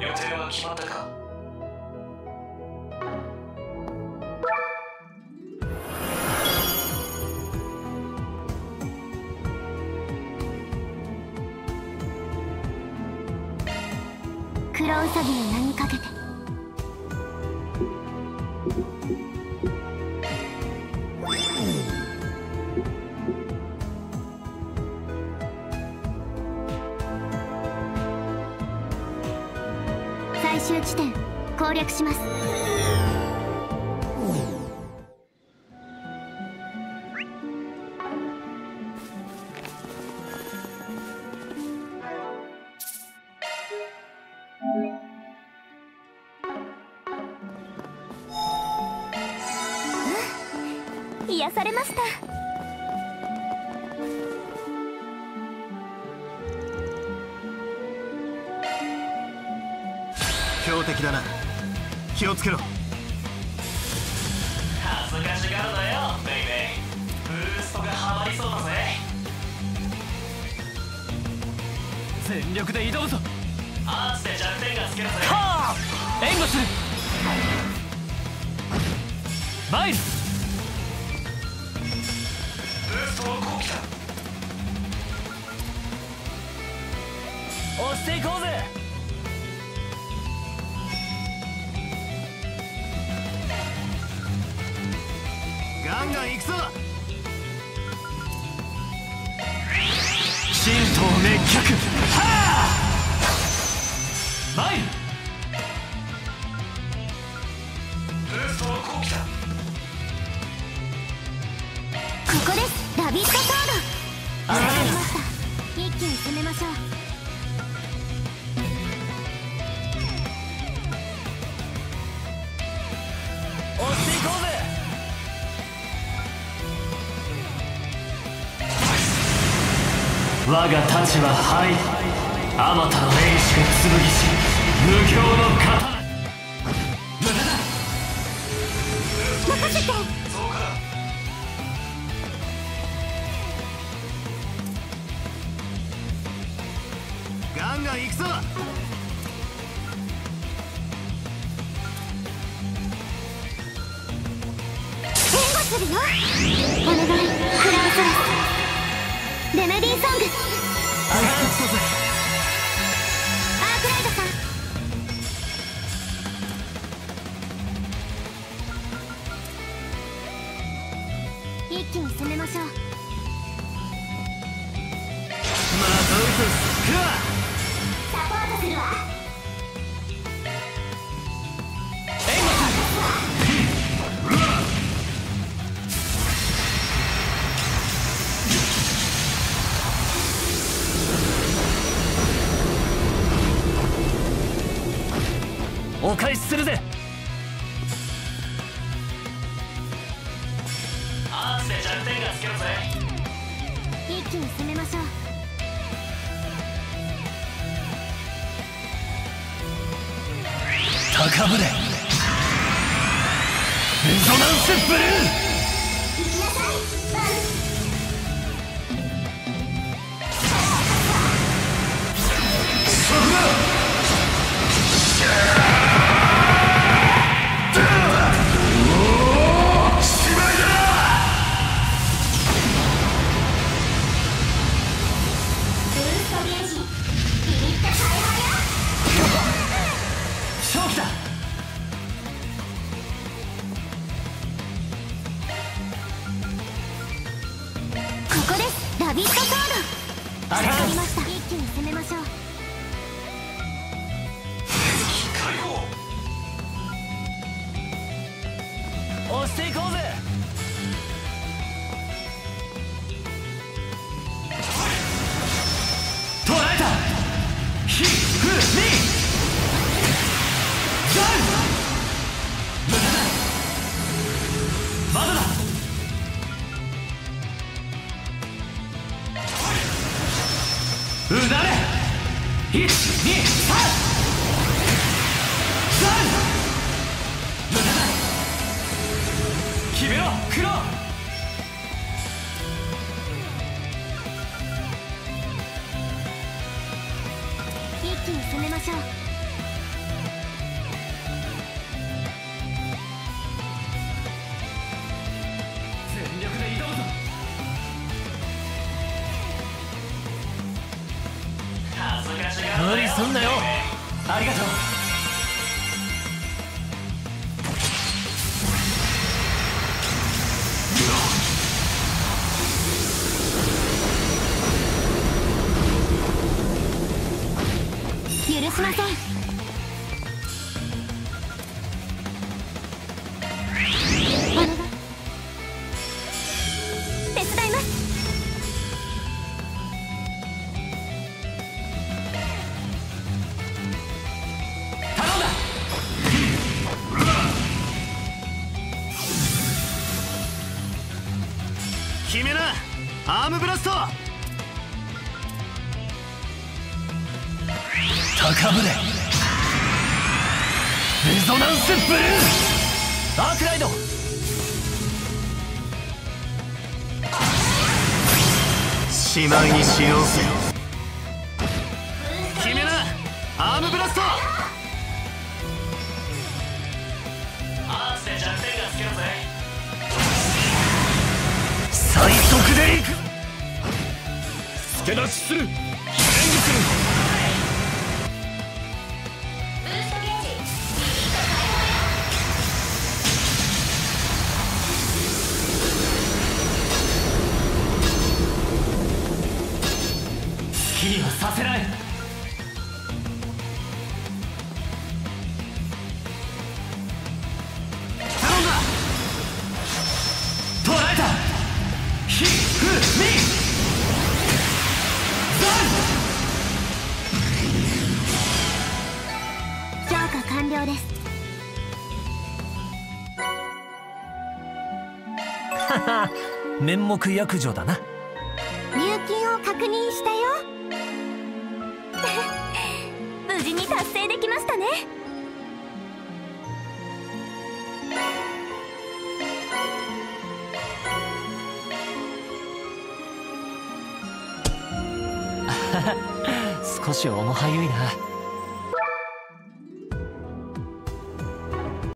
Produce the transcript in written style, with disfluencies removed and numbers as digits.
予定は決まったか？ 黒ウサギの名にかけて。最終地点攻略します。癒されました。 強敵だな。気をつけろ。 恥ずかしがるなよベイベー。ブーストがハマりそうだぜ。 全力で挑むぞ。 アーチで弱点がつけるぜ。 はあ、援護する。マイル。 ブーストをこうきた。 押していこうぜ。ガンガン行くぞ。神道滅却。はあ、マイル。 ブーストをこうきた。 ここです。ラビットソード。わかりました。一気に攻めましょう。 押していこうぜ。我が太刀は灰。あまたの霊視が剣し無形の刀。無駄だ。 任せて。 そうか。 ガンガン行くぞ。 援護するよ。お願い、クラウソラス。レメディーソング。アークライドさん。一気に攻めましょう。 まとうとすっか。 サポートするわ。 援護する。お返しするぜ。 アーチで弱点がつけるぜ。 一気に攻めましょう。 高ぶれ。レゾナンスブルー。 行きなさい。 勝機だ。 ここです。ラビットソード。わかりました。一気に攻めましょう。 解放。 押していこうぜ。捕らえた。ヒフミザル。無駄だ。まだだ。うなれ。1、2、3。ザル。無駄だ。決めろクロ。 一気に攻めましょう。 無理すんなよ。ありがとう。 許しません。お願い。手伝います。 頼んだ。決めな、アームブラスト。高ぶれ、レゾナンスブルー、アークライド。しまいにしようぜ。決めな、アームブラスト。 アーツで弱点がつけるぜ。 最速でいく。助立ちする、演技する。好きにはさせない。頼んだ。捕らえた。ヒフミ評価完了です。 はは、面目躍如だな。 入金を確認したよ。無事に達成できましたね。 少し重はゆいな。